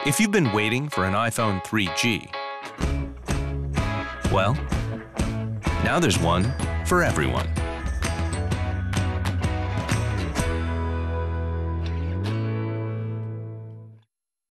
If you've been waiting for an iPhone 3G, well, now there's one for everyone.